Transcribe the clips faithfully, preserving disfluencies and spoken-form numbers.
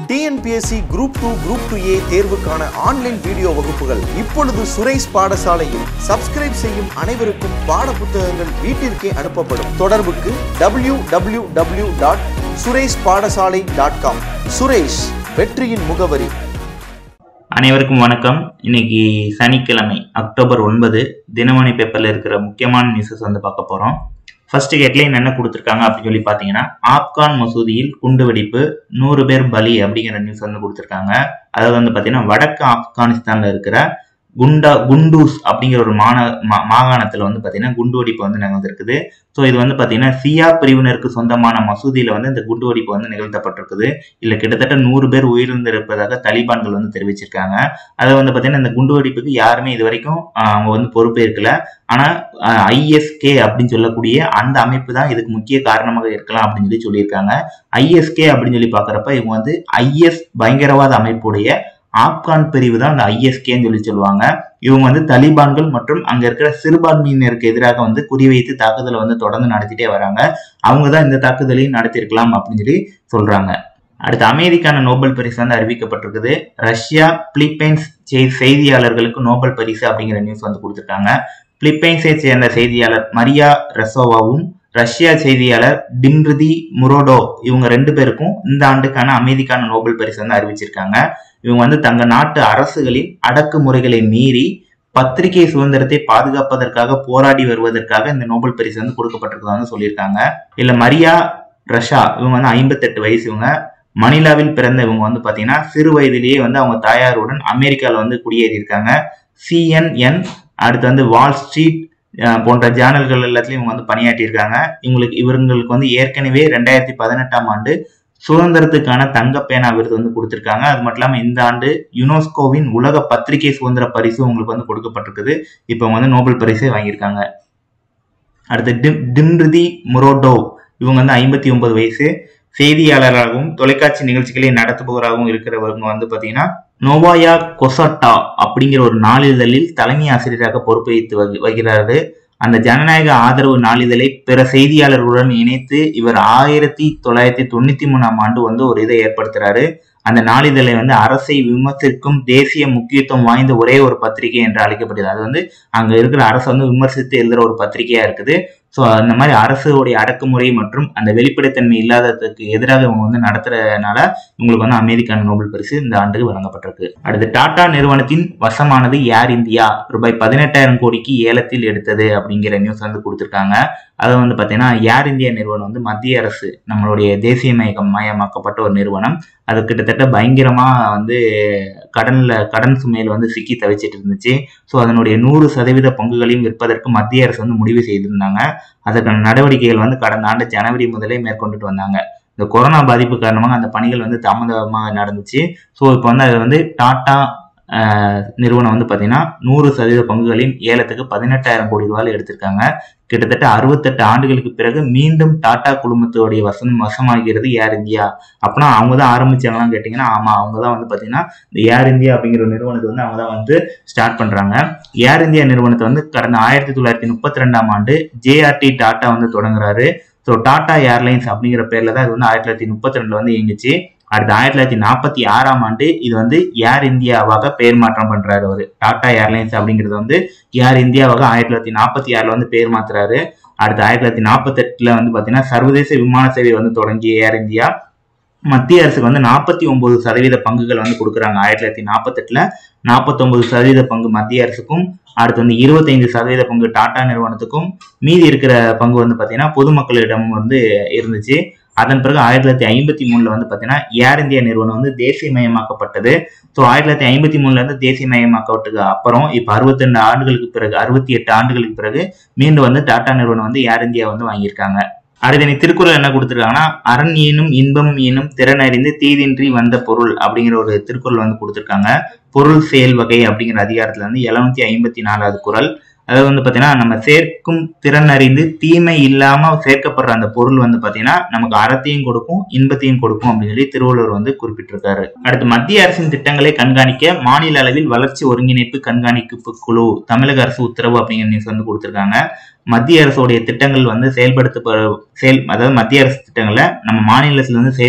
T N P S C Group two Group two A தேர்வுக்கான online video வகுப்புகள் இப்பொழுது சுரேஷ் பாடசாலையில் சப்ஸ்கிரைப் செய்யும் அனைவருக்கும் பாட புத்தகங்கள் வீட்டிற்கே அனுப்பப்படும். தொடர்புக்கு w w w dot suresh paadasaalai dot com. Suresh, வெற்றியின் முகவரி. அனைவருக்கும் வணக்கம். இன்னைக்கு சனிக்கிழமை அக்டோபர் ஒன்பது தினமணி பேப்பர்ல இருக்கிற முக்கியமான நியூஸஸ் வந்து பார்க்க போறோம். ஃபர்ஸ்ட் ஹெட்லைன் என்ன கொடுத்துருக்காங்க அப்படின்னு சொல்லி பார்த்தீங்கன்னா, ஆப்கான் மசூதியில் குண்டு வெடிப்பு, நூறு பேர் பலி அப்படிங்கிற நியூஸ் வந்து கொடுத்துருக்காங்க. அதாவது வந்து பார்த்தீங்கன்னா, வடக்கு ஆப்கானிஸ்தான்ல இருக்கிற குண்டா குண்டூஸ் அப்படிங்கிற ஒரு மாந மாகாணத்தில் வந்து பார்த்தீங்கன்னா குண்டு வெடிப்பு வந்து நிகழ்ந்திருக்குது. ஸோ இது வந்து பார்த்தீங்கன்னா சியா பிரிவினருக்கு சொந்தமான மசூதியில் வந்து இந்த குண்டு வெடிப்பு வந்து நிகழ்த்தப்பட்டிருக்குது. இல்லை கிட்டத்தட்ட நூறு பேர் உயிரிழந்திருப்பதாக தலிபான்கள் வந்து தெரிவிச்சிருக்காங்க. அதை வந்து பார்த்தீங்கன்னா இந்த குண்டு வெடிப்புக்கு யாருமே இது வரைக்கும் அவங்க வந்து பொறுப்பேற்கல. ஆனால் ஐ எஸ் கே அப்படின்னு சொல்லக்கூடிய அந்த அமைப்பு தான் இதுக்கு முக்கிய காரணமாக இருக்கலாம் அப்படின்னு சொல்லி சொல்லியிருக்காங்க. ஐ எஸ் கே அப்படின்னு சொல்லி பார்க்குறப்ப இவங்க வந்து ஐ எஸ் பயங்கரவாத அமைப்புடைய ஆப்கான் பிரிவு தான் அந்த ஐ எஸ் கேன்னு சொல்லி சொல்லுவாங்க. இவங்க வந்து தலிபான்கள் மற்றும் அங்க இருக்கிற சிறுபான்மையினருக்கு எதிராக வந்து குறிவைத்து தாக்குதலை வந்து தொடர்ந்து நடத்திட்டே வராங்க. அவங்க தான் இந்த தாக்குதலையும் நடத்திருக்கலாம் அப்படின்னு சொல்லி சொல்றாங்க. அடுத்து அமெரிக்கான நோபல் பரிசு வந்து அறிவிக்கப்பட்டிருக்குது. ரஷ்யா பிலிப்பைன்ஸ் செய்தியாளர்களுக்கு நோபல் பரிசு அப்படிங்கிற நியூஸ் வந்து கொடுத்துருக்காங்க. பிலிப்பைன்ஸை சேர்ந்த செய்தியாளர் மரியா ரெசோவாவும் ரஷ்யா செய்தியாளர் டிம்ரிதி முரோடோ இவங்க ரெண்டு பேருக்கும் இந்த ஆண்டுக்கான அமெரிக்கான நோபல் பரிசு வந்து அறிவிச்சிருக்காங்க. இவங்க வந்து தங்க நாட்டு அரசுகளின் அடக்குமுறைகளை மீறி பத்திரிகை சுதந்திரத்தை பாதுகாப்பதற்காக போராடி வருவதற்காக இந்த நோபல் பரிசு வந்து கொடுக்கப்பட்டிருக்கதான்னு சொல்லியிருக்காங்க. இல்ல மரியா ரஷா இவங்க வந்து ஐம்பத்தி எட்டு வயசு. இவங்க மணிலாவில் பிறந்த இவங்க வந்து பாத்தீங்கன்னா சிறு வயதிலேயே வந்து அவங்க தாயாருடன் அமெரிக்கால வந்து குடியேறி இருக்காங்க. சி என் என் அடுத்து வந்து வால் ஸ்ட்ரீட் போன்ற சேனல்கள் எல்லாத்துலயும் இவங்க வந்து பணியாற்றியிருக்காங்க. இவங்களுக்கு இவங்களுக்கு வந்து ஏற்கனவே ரெண்டாயிரத்தி பதினெட்டாம் ஆண்டு சுதந்திரத்துக்கான தங்க பேனா விருது வந்து கொடுத்திருக்காங்க. அது மட்டும் இல்லாம இந்த ஆண்டு யுனெஸ்கோவின் உலக பத்திரிகை சுதந்திர பரிசு உங்களுக்கு வந்து கொடுக்கப்பட்டிருக்குது. இப்ப அவங்க வந்து நோபல் பரிசை வாங்கியிருக்காங்க. அடுத்து டிம் டிம்ரிதி முரோடோ இவங்க வந்து ஐம்பத்தி ஒன்பது வயசு. செய்தியாளராகவும் தொலைக்காட்சி நிகழ்ச்சிகளை நடத்துபவராகவும் இருக்கிறவங்க வந்து பாத்தீங்கன்னா நோவாயா கொசட்டா அப்படிங்கிற ஒரு நாளிதழில் தலைமை ஆசிரியராக பொறுப்பேற்று வருகிறாரு. அந்த ஜனநாயக ஆதரவு நாளிதழை பிற செய்தியாளர்களுடன் இணைத்து இவர் ஆயிரத்தி தொள்ளாயிரத்தி தொண்ணூத்தி மூணாம் ஆண்டு வந்து ஒரு இதை ஏற்படுத்துறாரு. அந்த நாளிதழை வந்து அரசை விமர்சிக்கும் தேசிய முக்கியத்துவம் வாய்ந்த ஒரே ஒரு பத்திரிகை என்று அழைக்கப்படுது. அது வந்து அங்க இருக்கிற அரசை வந்து விமர்சித்து எழுதுற ஒரு பத்திரிகையா இருக்குது. ஸோ அந்த மாதிரி அரசுடைய அடக்குமுறை மற்றும் அந்த வெளிப்படைத்தன்மை இல்லாததுக்கு எதிராக இவங்க வந்து நடத்துறதுனால இவங்களுக்கு வந்து அமெரிக்கான நோபல் பரிசு இந்த ஆண்டுக்கு வழங்கப்பட்டிருக்கு. அடுத்து டாடா நிறுவனத்தின் வசமானது ஏர் இந்தியா ரூபாய் பதினெட்டாயிரம் கோடிக்கு ஏலத்தில் எடுத்தது அப்படிங்கிற நியூஸ் வந்து கொடுத்துருக்காங்க. அதை வந்து பார்த்தீங்கன்னா ஏர் இந்தியா நிறுவனம் வந்து மத்திய அரசு நம்மளுடைய தேசிய மயக்கம் மயமாக்கப்பட்ட ஒரு நிறுவனம். அது கிட்டத்தட்ட பயங்கரமா வந்து கடன்ல கடன் சுமையில் வந்து சிக்கி தவிச்சிட்டு இருந்துச்சு. ஸோ அதனுடைய நூறு சதவீத பங்குகளையும் விற்பதற்கு மத்திய அரசு வந்து முடிவு செய்திருந்தாங்க. அதற்கான நடவடிக்கைகள் வந்து கடந்த ஆண்டு ஜனவரி முதலே மேற்கொண்டுட்டு வந்தாங்க. இந்த கொரோனா பாதிப்பு காரணமாக அந்த பணிகள் வந்து தாமதமாக நடந்துச்சு. ஸோ இப்போ வந்து அது வந்து டாடா நிறுவனம் வந்து பார்த்தீங்கன்னா நூறு சதவீத பங்குகளையும் ஏலத்துக்கு பதினெட்டாயிரம் கோடி ரூபாய் எடுத்திருக்காங்க. கிட்டத்தட்ட அறுபத்தெட்டு ஆண்டுகளுக்கு பிறகு மீண்டும் டாடா குழுமத்துடைய வசம் வசமாகிறது ஏர் இந்தியா. அப்படின்னா அவங்க தான் ஆரம்பிச்சாங்களான்னு கேட்டீங்கன்னா ஆமா, அவங்க தான் வந்து பாத்தீங்கன்னா இந்த ஏர் இந்தியா அப்படிங்கிற நிறுவனத்தை வந்து அவங்க தான் வந்து ஸ்டார்ட் பண்றாங்க. ஏர் இந்தியா நிறுவனத்தை வந்து கடந்த ஆயிரத்தி தொள்ளாயிரத்தி முப்பத்தி ரெண்டாம் ஆண்டு ஜே ஆர் டி டாடா வந்து தொடங்குறாரு. ஸோ டாடா ஏர்லைன்ஸ் அப்படிங்கிற பேர்ல தான் இது வந்து ஆயிரத்தி தொள்ளாயிரத்தி முப்பத்தி ரெண்டுல வந்து இயங்குச்சு. அடுத்து ஆயிரத்தி தொள்ளாயிரத்தி நாற்பத்தி ஆறாம் ஆண்டு இது வந்து ஏர் இந்தியாவாக பெயர் மாற்றம் பண்றாரு. அவரு டாடா ஏர்லைன்ஸ் அப்படிங்கிறது வந்து ஏர் இந்தியாவாக ஆயிரத்தி தொள்ளாயிரத்தி நாற்பத்தி ஆறுல வந்து பெயர் மாத்துறாரு. அடுத்து ஆயிரத்தி தொள்ளாயிரத்தி நாற்பத்தி எட்டுல வந்து பாத்தீங்கன்னா சர்வதேச விமான சேவை வந்து தொடங்கிய ஏர் இந்தியா மத்திய அரசுக்கு வந்து நாற்பத்தி ஒன்பது சதவீத பங்குகள் வந்து கொடுக்குறாங்க. ஆயிரத்தி தொள்ளாயிரத்தி நாற்பத்தி எட்டுல நாற்பத்தி ஒன்பது சதவீத பங்கு மத்திய அரசுக்கும், அடுத்து வந்து இருபத்தி ஐந்து சதவீத பங்கு டாடா நிறுவனத்துக்கும், மீதி இருக்கிற பங்கு வந்து பாத்தீங்கன்னா பொதுமக்களிடம் வந்து இருந்துச்சு. அதன் பிறகு ஆயிரத்தி தொள்ளாயிரத்தி ஐம்பத்தி மூணுல வந்து பாத்தீங்கன்னா ஏர் இந்தியா நிறுவனம் வந்து தேசியமயமாக்கப்பட்டது. ஸோ ஆயிரத்தி தொள்ளாயிரத்தி ஐம்பத்தி மூணுல இருந்து தேசியமயமாக்கப்பட்டதுக்கு அப்புறம் இப்ப அறுபத்தி ரெண்டு ஆண்டுகளுக்கு பிறகு அறுபத்தி எட்டு ஆண்டுகளுக்கு பிறகு மீண்டும் வந்து டாடா நிறுவனம் வந்து ஏர் இந்தியா வந்து வாங்கியிருக்காங்க. அடுத்த நீ திருக்குறள் என்ன கொடுத்துருக்காங்கன்னா, அரண் ஈனும் இன்பம் ஈனும் திறனறிந்து தீதின்றி வந்த பொருள் அப்படிங்கிற ஒரு திருக்குறள் வந்து கொடுத்துருக்காங்க. பொருள் செயல் வகை அப்படிங்கிற அதிகாரத்துல வந்து எழுநூத்தி ஐம்பத்தி நாலாவது குறள். அதாவது வந்து பாத்தீங்கன்னா நம்ம சேர்க்கும் திறன் அறிந்து தீமை இல்லாம சேர்க்கப்படுற அந்த பொருள் வந்து பாத்தீங்கன்னா நமக்கு அறத்தையும் கொடுக்கும் இன்பத்தையும் கொடுக்கும் அப்படின்னு சொல்லி திருவள்ளுவர் வந்து குறிப்பிட்டிருக்காரு. அடுத்து மத்திய அரசின் திட்டங்களை கண்காணிக்க மாநில அளவில் வளர்ச்சி ஒருங்கிணைப்பு கண்காணிப்பு குழு தமிழக அரசு உத்தரவு அப்படிங்கிற நியூஸ் வந்து கொடுத்திருக்காங்க. மத்திய அரசுடைய திட்டங்கள் வந்து செயல்படுத்த செயல் அதாவது மத்திய அரசு திட்டங்களை நம்ம மாநிலத்துல இருந்து செயல்பட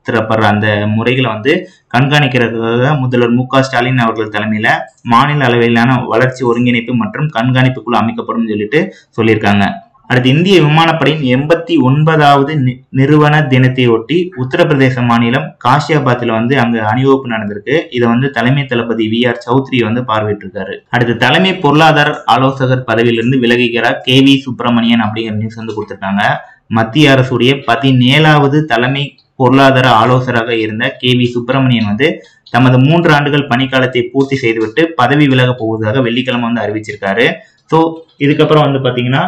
செயல்படுத்தப்படுற அந்த முறைகளை வந்து கண்காணிக்கிறதுக்காக முதல்வர் மு க ஸ்டாலின் அவர்கள் தலைமையில மாநில அளவிலான வளர்ச்சி ஒருங்கிணைப்பு மற்றும் கண்காணிப்பு குழு அமைக்கப்படும் சொல்லிட்டு சொல்லியிருக்காங்க. அடுத்து இந்திய விமானப்படையின் எண்பத்தி ஒன்பதாவது நிறுவன தினத்தையொட்டி உத்தரப்பிரதேச மாநிலம் காஷியாபாத்ல வந்து அங்க அணிவகுப்பு நடந்திருக்கு. இதை வந்து தலைமை தளபதி வி ஆர் சௌத்ரி வந்து பார்வையிட்டிருக்காரு. அடுத்து தலைமை பொருளாதார ஆலோசகர் பதவியிலிருந்து விலகுகிறார் கே வி சுப்பிரமணியன் அப்படிங்கிற நியூஸ் வந்து கொடுத்திருக்காங்க. மத்திய அரசுடைய பதினேழாவது தலைமை பொருளாதார ஆலோசகராக இருந்த கே வி சுப்பிரமணியன் வந்து தமது மூன்று ஆண்டுகள் பணிக்காலத்தை பூர்த்தி செய்துவிட்டு பதவி விலக போவதாக வெள்ளிக்கிழமை வந்து அறிவிச்சிருக்காரு. ஸோ இதுக்கப்புறம் வந்து பாத்தீங்கன்னா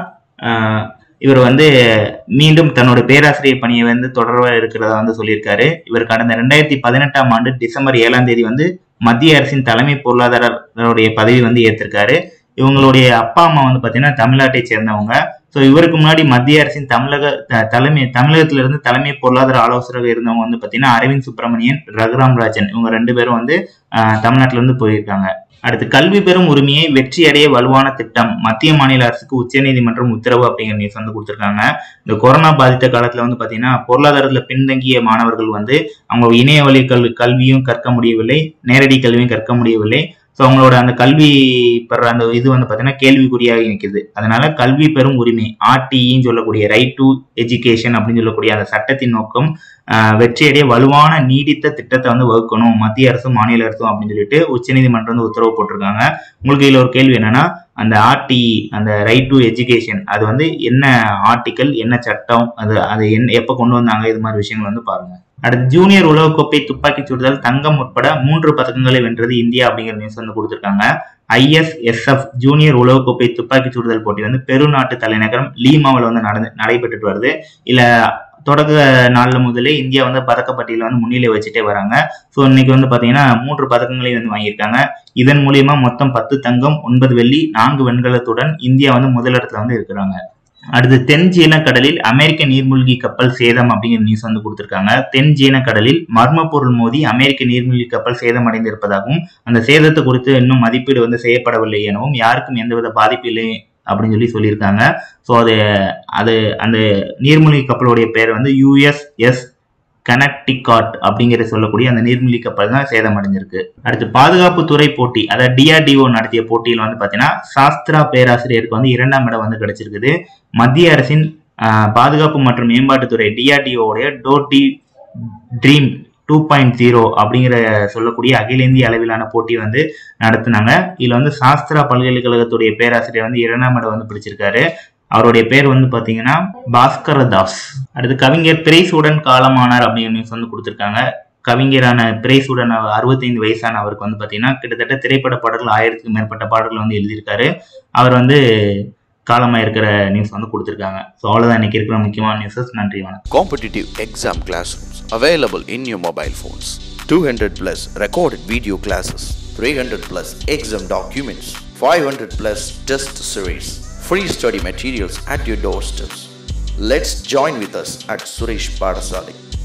இவர் வந்து மீண்டும் தன்னோட பேராசிரியர் பணியை வந்து தொடர்வா இருக்கிறதா வந்து சொல்லியிருக்காரு. இவர் கடந்த ரெண்டாயிரத்தி பதினெட்டாம் ஆண்டு டிசம்பர் ஏழாம் தேதி வந்து மத்திய அரசின் தலைமை பொருளாதார பதவி வந்து ஏற்றிருக்காரு. இவங்களுடைய அப்பா அம்மா வந்து பாத்தீங்கன்னா தமிழ்நாட்டை சேர்ந்தவங்க. ஸோ இவருக்கு முன்னாடி மத்திய அரசின் தமிழக தலைமை தமிழகத்தில இருந்து தலைமை பொருளாதார ஆலோசகராக இருந்தவங்க வந்து பாத்தீங்கன்னா அரவிந்த் சுப்பிரமணியன், ரகுராம் ராஜன், இவங்க ரெண்டு பேரும் வந்து தமிழ்நாட்டில இருந்து போயிருக்காங்க. அடுத்து கல்வி பெறும் உரிமையை வெற்றி அடைய வலுவான திட்டம் மத்திய மாநில அரசுக்கு உச்சநீதிமன்றம் உத்தரவு அப்படிங்கிற நியூஸ் வந்து கொடுத்திருக்காங்க. இந்த கொரோனா பாதித்த காலத்துல வந்து பாத்தீங்கன்னா பொருளாதாரத்துல பின்தங்கிய மாணவர்கள் வந்து அவங்க இணைய வழி கல் கல்வியும் கற்க முடியவில்லை, நேரடி கல்வியும் கற்க முடியவில்லை. ஸோ அவங்களோட அந்த கல்வி பெற அந்த இது வந்து பாத்தீங்கன்னா கேள்விக்குறியாக நிற்குது. அதனால கல்வி பெறும் உரிமை ஆர்டிஇன்னு சொல்லக்கூடிய ரைட் டு எஜுகேஷன் அப்படின்னு சொல்லக்கூடிய அந்த சட்டத்தின் நோக்கம் வெற்றியடைய வலுவான நீடித்த திட்டத்தை வந்து வகுக்கணும் மத்திய அரசும் மாநில அரசும் அப்படின்னு சொல்லிட்டு உச்சநீதிமன்றம் வந்து உத்தரவு போட்டிருக்காங்க. உங்களுக்கு இதுல ஒரு கேள்வி என்னன்னா, அந்த ஆர்டிஇ அந்த ரைட் டு எஜுகேஷன் அது வந்து என்ன ஆர்டிக்கல், என்ன சட்டம், அது அது என்ன எப்ப கொண்டு வந்தாங்க, இது மாதிரி விஷயங்கள் வந்து பாருங்க. அடுத்து ஜூனியர் உலகக்கோப்பை துப்பாக்கி சுடுதல் தங்கம் உட்பட மூன்று பதக்கங்களை வென்றது இந்தியா அப்படிங்கிற நியூஸ் வந்து கொடுத்திருக்காங்க. I S S F junior உலகக்கோப்பை துப்பாக்கி சுடுதல் போட்டி வந்து பெருநாட்டு தலைநகரம் லீமாவில் வந்து நடந்து நடைபெற்றுட்டு வருது. இல்ல தொடக்க நாள்ல முதலே இந்தியா வந்து பதக்கப்பட்டியல வந்து முன்னிலை வச்சுட்டே வராங்க. ஸோ இன்னைக்கு வந்து பாத்தீங்கன்னா மூன்று பதக்கங்களையும் வந்து வாங்கியிருக்காங்க. இதன் மூலியமா மொத்தம் பத்து தங்கம், ஒன்பது வெள்ளி, நான்கு வெண்கலத்துடன் இந்தியா வந்து முதலிடத்துல வந்து இருக்கிறாங்க. அடுத்து தென் சீன கடலில் அமெரிக்க நீர்மூழ்கி கப்பல் சேதம் அப்படிங்கிற நியூஸ் வந்து கொடுத்திருக்காங்க. தென் சீன கடலில் மர்ம பொருள் மோதி அமெரிக்க நீர்மூழ்கி கப்பல் சேதம் அடைந்திருப்பதாகவும் அந்த சேதத்தை குறித்து இன்னும் மதிப்பீடு வந்து செய்யப்படவில்லை எனவும் யாருக்கும் எந்தவித பாதிப்பு இல்லை அப்படின்னு சொல்லி சொல்லியிருக்காங்க. ஸோ அது அது அந்த நீர்மூழ்கி கப்பலுடைய பேர் வந்து யூஎஸ் எஸ் கனெக்டிகாட் அப்படிங்கிற சொல்லக்கூடிய அந்த நீர்மூழ்கி கப்பல் தான் சேதம் அடைஞ்சிருக்கு. அடுத்து பாதுகாப்பு துறை போட்டி, அதாவது டிஆர்டிஓ நடத்திய போட்டியில் வந்து பாத்தீங்கன்னா சாஸ்திரா பேராசிரியருக்கு வந்து இரண்டாம் இடம் வந்து கிடைச்சிருக்குது. மத்திய அரசின் பாதுகாப்பு மற்றும் மேம்பாட்டுத்துறை டிஆர்டிஓடைய டோட்டி ட்ரீம் டூ பாயிண்ட் ஜீரோ அப்படிங்கிற சொல்லக்கூடிய அகில இந்திய அளவிலான போட்டி வந்து நடத்தினாங்க. இதுல வந்து சாஸ்திரா பல்கலைக்கழகத்துடைய பேராசிரியர் வந்து இரண்டாம் இடம் வந்து பிடிச்சிருக்காரு. அவருடைய பேர் வந்து பாத்தீங்கன்னா பாஸ்கர தாஸ். அடுத்து கவிஞர் பிரைசுடன் காலமானார் அப்படிங்கிற நியூஸ் வந்து கொடுத்திருக்காங்க. கவிஞரான பிரைசுடன் அறுபத்தி ஐந்து வயசான அவருக்கு வந்து பாத்தீங்கன்னா கிட்டத்தட்ட திரைப்பட பாடல்கள் ஆயிரத்துக்கும் மேற்பட்ட பாடல்கள் வந்து எழுதியிருக்காரு. அவர் வந்து காலமா இருக்கிற நியூஸ் வந்து கொடுத்திருக்காங்க. ஸோ அவ்வளவுதான் இன்னைக்கு இருக்கிற முக்கியமான நியூஸஸ். நன்றி, வணக்கம். Competitive exam classrooms available in your mobile phones. two hundred plus recorded video classes, three hundred plus exam documents, five hundred plus test series, free study materials at your doorsteps. Let's join with us at Suresh Padasaalai.